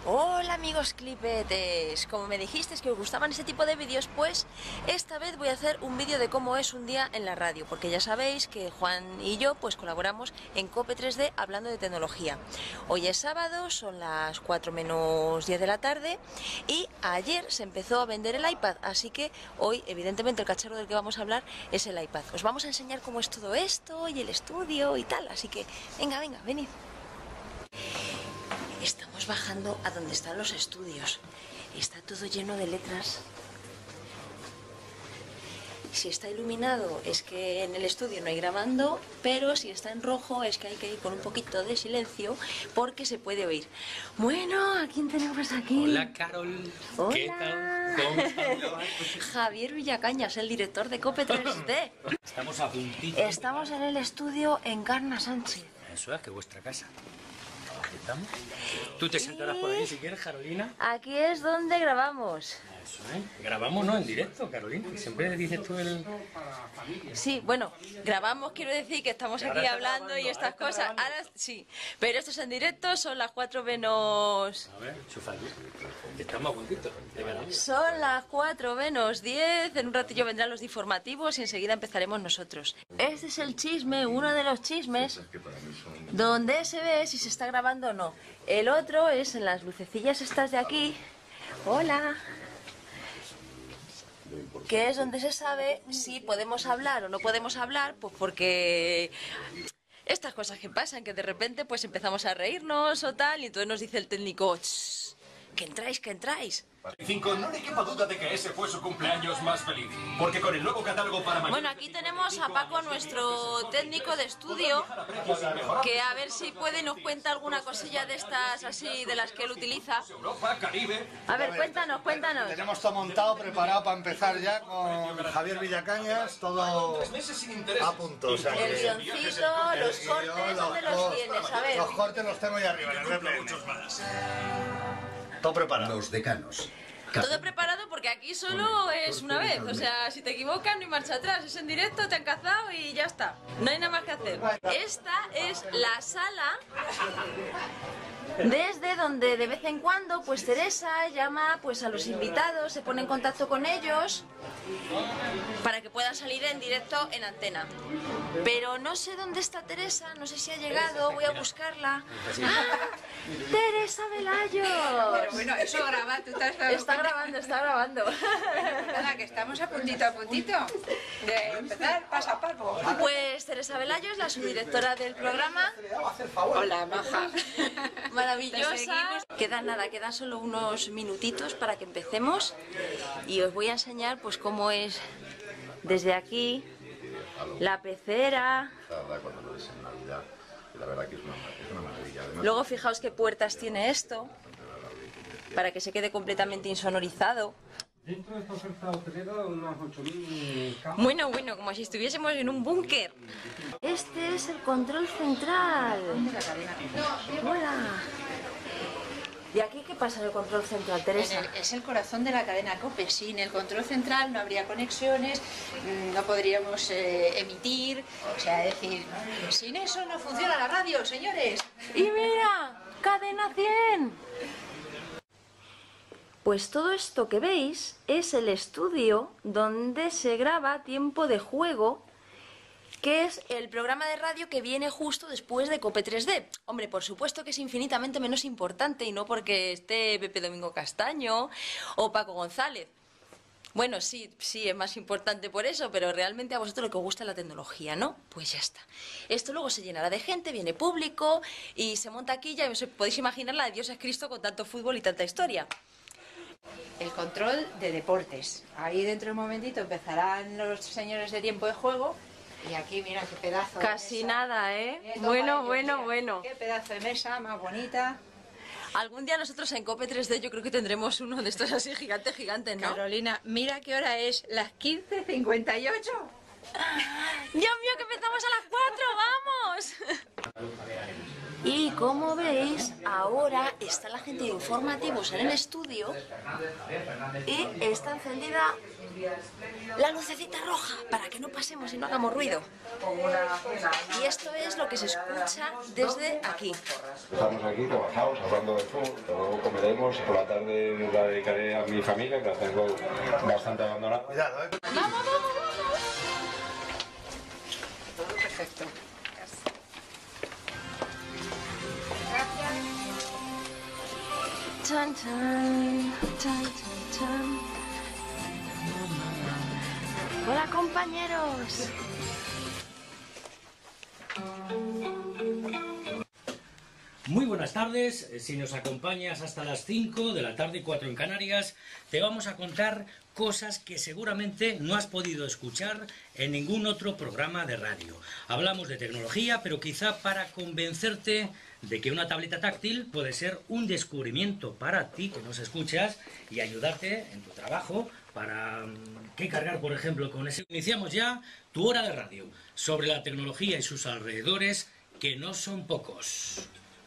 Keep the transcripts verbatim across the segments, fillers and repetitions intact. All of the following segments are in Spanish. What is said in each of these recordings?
Hola amigos clipetes, como me dijisteis que os gustaban ese tipo de vídeos, pues esta vez voy a hacer un vídeo de cómo es un día en la radio, porque ya sabéis que Juan y yo pues colaboramos en Cope tres D hablando de tecnología. Hoy es sábado, son las cuatro menos diez de la tarde y ayer se empezó a vender el iPad, así que hoy evidentemente el cacharro del que vamos a hablar es el iPad. Os vamos a enseñar cómo es todo esto y el estudio y tal, así que venga, venga, venid. Estamos bajando a donde están los estudios. Está todo lleno de letras. Si está iluminado es que en el estudio no hay grabando, pero si está en rojo es que hay que ir con un poquito de silencio porque se puede oír. Bueno, ¿a quién tenemos aquí? Hola, Carol. Hola. ¿Qué tal? ¿Cómo estás? Javier Villacañas, el director de Cope tres D. Estamos a puntito. Estamos en el estudio Encarna Sánchez. Eso es, que vuestra casa. Aquí estamos. Tú te sentarás por aquí si quieres, Carolina. Aquí es donde grabamos. Eso es. Grabamos, ¿no? En directo, Carolina. Siempre dices tú el... Sí, bueno, grabamos, quiero decir que estamos aquí está hablando grabando, y estas ahora está cosas. grabando. Ahora sí, pero esto es en directo, son las cuatro menos... A ver, chufa aquí. Estamos a puntito, de verdad. Son las cuatro menos diez, en un ratillo vendrán los informativos y enseguida empezaremos nosotros. Este es el chisme, uno de los chismes, donde se ve si se está grabando o no. El otro es en las lucecillas estas de aquí. Hola. Que es donde se sabe si podemos hablar o no podemos hablar, pues porque estas cosas que pasan, que de repente pues empezamos a reírnos o tal, y entonces nos dice el técnico, "Shh, que entráis, que entráis". Cinco, no le quepa duda de que ese fue su cumpleaños más feliz. Porque con el nuevo catálogo para mayores Bueno, aquí tenemos a Paco, nuestro técnico de estudio, que a ver si puede nos cuenta alguna cosilla de estas así, de las que él utiliza. Europa, Caribe. A ver, cuéntanos, cuéntanos. Tenemos todo montado, preparado para empezar ya con Javier Villacañas, todo Tres meses sin intereses. a punto. O sea, El que guioncito, los cortes, ¿dónde los tienes? A ver. los cortes los tengo ahí arriba, en el B P M. Todo preparado. Los decanos. Todo preparado porque aquí solo es una vez, o sea, si te equivocas no hay marcha atrás, es en directo, te han cazado y ya está, no hay nada más que hacer. Esta es la sala desde donde de vez en cuando pues Teresa llama pues a los invitados, se pone en contacto con ellos para que puedan salir en directo en antena. Pero no sé dónde está Teresa, no sé si ha llegado, voy a buscarla. ¡Ah! ¡Teresa Velayo! Pero bueno, eso graba, tú estás Está grabando, está grabando. Nada, que estamos a puntito, a puntito de empezar paso a paso. Pues Teresa Velayo es la subdirectora del programa. Hola, maja. Te Maravillosa. seguimos. Quedan nada, quedan solo unos minutitos para que empecemos y os voy a enseñar pues cómo es desde aquí la pecera. Cuando lo ves en Navidad, y la verdad que es una, es una maravilla. Además, Luego fijaos qué puertas tiene esto para que se quede completamente insonorizado. Dentro de esta oferta hotelera, unas ocho mil camas. Bueno, bueno, como si estuviésemos en un búnker. Este es el control central. Hola. ¿Y aquí qué pasa en el control central, En Teresa? el- es el corazón de la cadena COPE. Sin el control central no habría conexiones, mm, no podríamos eh, emitir. O sea, es decir, sin eso no funciona la radio, señores. Y mira, cadena cien. Pues todo esto que veis es el estudio donde se graba Tiempo de Juego, que es el programa de radio que viene justo después de Cope tres D. Hombre, por supuesto que es infinitamente menos importante y no porque esté Pepe Domingo Castaño o Paco González. Bueno, sí, sí, es más importante por eso, pero realmente a vosotros lo que os gusta es la tecnología, ¿no? Pues ya está. Esto luego se llenará de gente, viene público y se monta aquí, ya os podéis imaginar la de Dios es Cristo con tanto fútbol y tanta historia. El control de deportes. Ahí dentro de un momentito empezarán los señores de Tiempo de Juego. Y aquí, mira qué pedazo de Casi mesa. nada, ¿eh? Eh, toma Bueno, ello, bueno, mira, bueno. Qué pedazo de mesa más bonita. Algún día nosotros en Cope tres D yo creo que tendremos uno de estos así gigantes, gigantes, ¿no? Carolina, mira qué hora es, las quince cincuenta y ocho. ¡Dios mío, que empezamos a las cuatro! ¡Vamos! Y como veis, ahora está la gente de informativos en el estudio y está encendida la lucecita roja para que no pasemos y no hagamos ruido. Y esto es lo que se escucha desde aquí. Estamos aquí, trabajamos, hablando de fútbol, luego comeremos, por la tarde la dedicaré a mi familia, que la tengo bastante abandonada. Cuidado, ¿eh? ¡Vamos, vamos, vamos! Todo perfecto. Chan, chan, chan, chan, chan. Hola, compañeros. Muy buenas tardes, si nos acompañas hasta las cinco de la tarde, cuatro en Canarias, te vamos a contar cosas que seguramente no has podido escuchar en ningún otro programa de radio. Hablamos de tecnología, pero quizá para convencerte de que una tableta táctil puede ser un descubrimiento para ti que nos escuchas y ayudarte en tu trabajo para qué cargar, por ejemplo, con ese. Iniciamos ya tu hora de radio sobre la tecnología y sus alrededores, que no son pocos.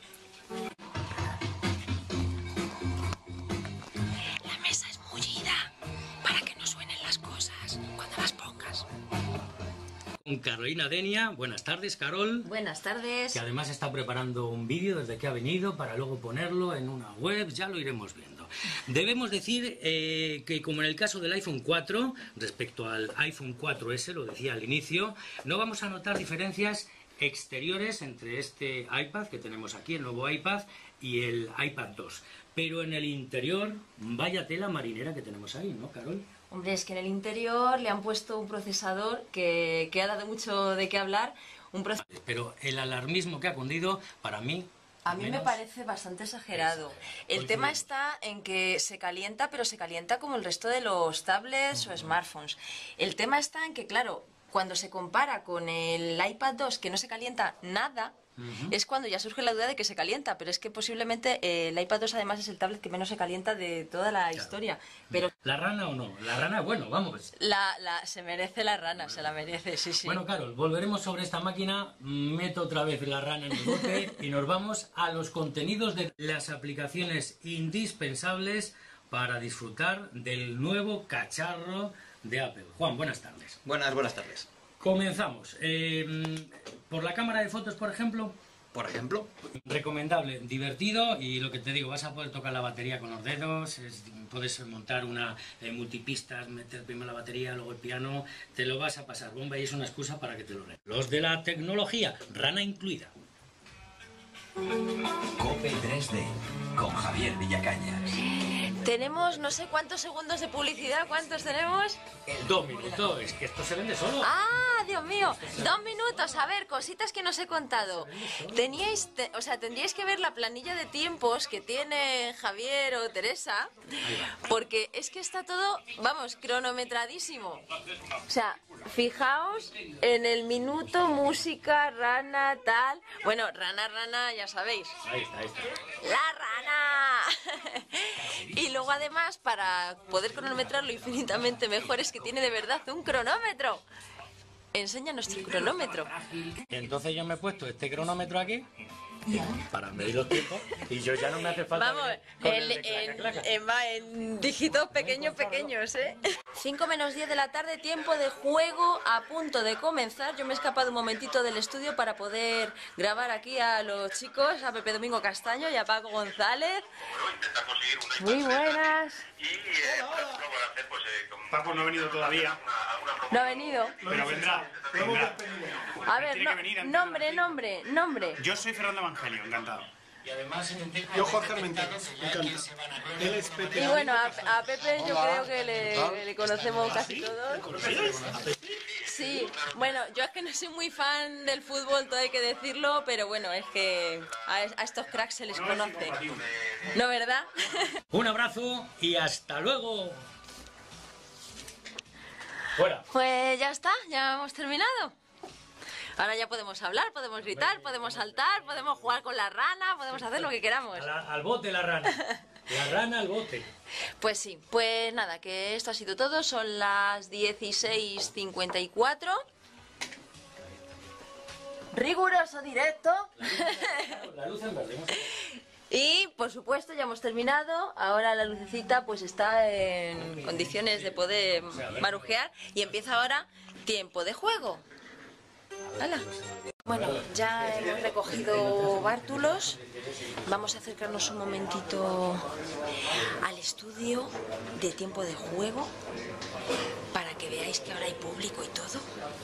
La mesa es mullida para que no suenen las cosas cuando las pongas. Con Carolina Denia. Buenas tardes, Carol. Buenas tardes. Que además está preparando un vídeo desde que ha venido para luego ponerlo en una web, ya lo iremos viendo. Debemos decir eh, que como en el caso del iPhone cuatro, respecto al iPhone cuatro ese, lo decía al inicio, no vamos a notar diferencias exteriores entre este iPad que tenemos aquí, el nuevo iPad, y el iPad dos. Pero en el interior, vaya tela marinera que tenemos ahí, ¿no, Carol? Hombre, es que en el interior le han puesto un procesador que, que ha dado mucho de qué hablar. Un proces- Pero el alarmismo que ha cundido, para mí... A mí me parece bastante exagerado. El tema está en que se calienta, pero se calienta como el resto de los tablets o smartphones. El tema está en que, claro, cuando se compara con el iPad dos, que no se calienta nada, uh-huh, es cuando ya surge la duda de que se calienta. Pero es que posiblemente eh, el iPad dos además es el tablet que menos se calienta de toda la claro. historia. Pero ¿La rana o no? La rana, bueno, vamos. La, la, se merece la rana, bueno, se la merece, sí, sí. Bueno, Carol, volveremos sobre esta máquina. Meto otra vez la rana en el bote y nos vamos a los contenidos de las aplicaciones indispensables para disfrutar del nuevo cacharro de Apple. Juan, buenas tardes. Buenas, buenas tardes. Comenzamos. Eh, por la cámara de fotos, por ejemplo. Por ejemplo. Recomendable, divertido y lo que te digo, vas a poder tocar la batería con los dedos, es, puedes montar una eh, multipistas, meter primero la batería, luego el piano, te lo vas a pasar bomba y es una excusa para que te lo den. Los de la tecnología, rana incluida. Cope tres D, con Javier Villacañas. Tenemos no sé cuántos segundos de publicidad, ¿cuántos tenemos? Dos minutos, es que esto se vende solo. ¡Ah, Dios mío! Dos minutos, a ver, cositas que no os he contado. Teníais, te, o sea, tendríais que ver la planilla de tiempos que tiene Javier o Teresa, porque es que está todo, vamos, cronometradísimo. O sea, fijaos en el minuto, música, rana, tal. Bueno, rana, rana, ya sabéis. Ahí está, ahí está. ¡La rana! Y luego además, para poder cronometrarlo infinitamente mejor, es que tiene de verdad un cronómetro. Enséñanos tu cronómetro. Entonces yo me he puesto este cronómetro aquí para medir los tiempos y yo ya no me hace falta. Vamos, con el, el de en, claca, claca. en, en dígitos pequeños, pequeños, ¿eh? cinco menos diez de la tarde, tiempo de juego a punto de comenzar. Yo me he escapado un momentito del estudio para poder grabar aquí a los chicos, a Pepe Domingo Castaño y a Paco González. Muy buenas. Paco no ha venido todavía. No ha venido. Pero vendrá. vendrá. A ver, no, nombre, nombre, nombre. Yo soy Fernando Evangelio, encantado. Y además en el tema Yo Jorge Armenteros, encantado. Él es Pepe. Y bueno, a, a Pepe yo creo que le, le conocemos casi todos. Sí, bueno, yo es que no soy muy fan del fútbol, todo hay que decirlo, pero bueno, es que a, a estos cracks se les conoce. ¿No, verdad? Un abrazo y hasta luego. Fuera. Pues ya está, ya hemos terminado. Ahora ya podemos hablar, podemos gritar, podemos saltar, podemos jugar con la rana, podemos hacer lo que queramos. La, al bote la rana. La rana al bote. Pues sí, pues nada, que esto ha sido todo. Son las dieciséis cincuenta y cuatro. riguroso directo. La luz en verde. Y por supuesto ya hemos terminado, ahora la lucecita pues está en condiciones de poder marujear y empieza ahora tiempo de juego. ¡Hala! Bueno, ya hemos recogido bártulos, vamos a acercarnos un momentito al estudio de tiempo de juego para que veáis que ahora hay público y todo.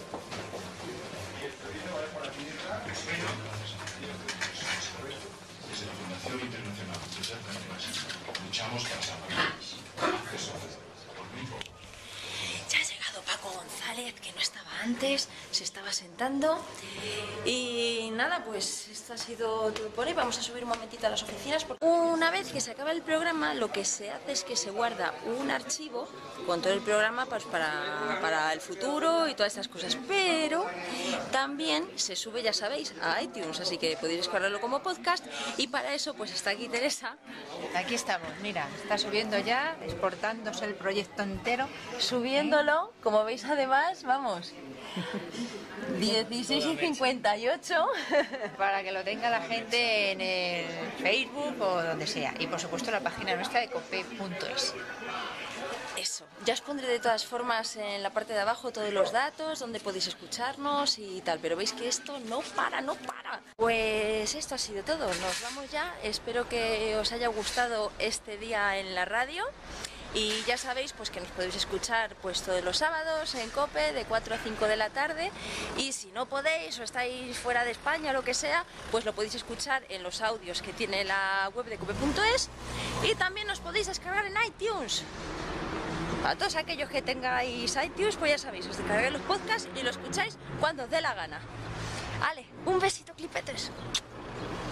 Ya ha llegado Paco González, que no estaba antes, se estaba sentando. Y nada, pues esto ha sido todo por hoy. Vamos a subir un momentito a las oficinas. Porque una vez que se acaba el programa, lo que se hace es que se guarda un archivo con todo el programa pues, para, para el futuro y todas estas cosas. Pero también se sube, ya sabéis, a iTunes, así que podéis descargarlo como podcast. Y para eso, pues está aquí Teresa. Aquí estamos, mira, está subiendo ya, exportándose el proyecto entero. Subiéndolo, como veis además, vamos, dieciséis y cincuenta y ocho. Para que lo tenga la gente en el Facebook o donde sea. Y por supuesto la página nuestra de cope punto es. Eso, ya os pondré de todas formas en la parte de abajo todos los datos, donde podéis escucharnos y tal, pero veis que esto no para, no para. Pues esto ha sido todo, nos vamos ya, espero que os haya gustado este día en la radio. Y ya sabéis pues que nos podéis escuchar pues todos los sábados en COPE de cuatro a cinco de la tarde, y si no podéis o estáis fuera de España o lo que sea, pues lo podéis escuchar en los audios que tiene la web de cope punto es, y también os podéis descargar en iTunes. A todos aquellos que tengáis iTunes, pues ya sabéis, os descargáis los podcasts y lo escucháis cuando os dé la gana. Vale, un besito, clipetes.